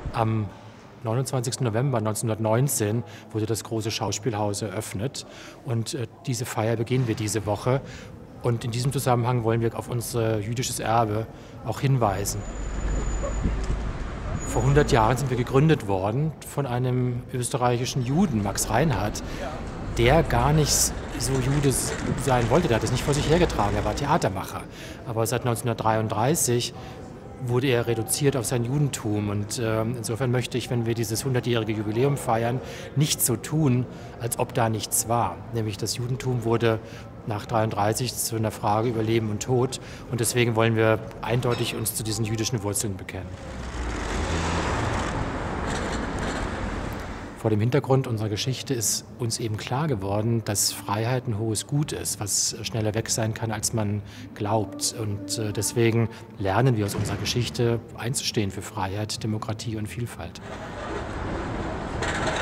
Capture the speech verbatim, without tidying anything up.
Am neunundzwanzigsten November neunzehnhundertneunzehn wurde das große Schauspielhaus eröffnet und äh, diese Feier beginnen wir diese Woche. Und in diesem Zusammenhang wollen wir auf unser jüdisches Erbe auch hinweisen. Vor hundert Jahren sind wir gegründet worden von einem österreichischen Juden, Max Reinhardt, der gar nicht so Jude sein wollte. Der hat es nicht vor sich hergetragen, er war Theatermacher. Aber seit neunzehnhundertdreiunddreißig wurde er reduziert auf sein Judentum. Und äh, insofern möchte ich, wenn wir dieses hundertjährige Jubiläum feiern, nicht so tun, als ob da nichts war. Nämlich das Judentum wurde nach dreiunddreißig zu einer Frage über Leben und Tod. Und deswegen wollen wir eindeutig uns zu diesen jüdischen Wurzeln bekennen. Vor dem Hintergrund unserer Geschichte ist uns eben klar geworden, dass Freiheit ein hohes Gut ist, was schneller weg sein kann, als man glaubt. Und deswegen lernen wir aus unserer Geschichte einzustehen für Freiheit, Demokratie und Vielfalt.